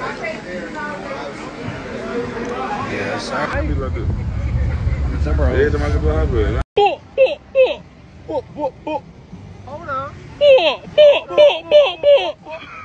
Yes, sir. What's up, bro? Every time I get to the hospital. Hold on.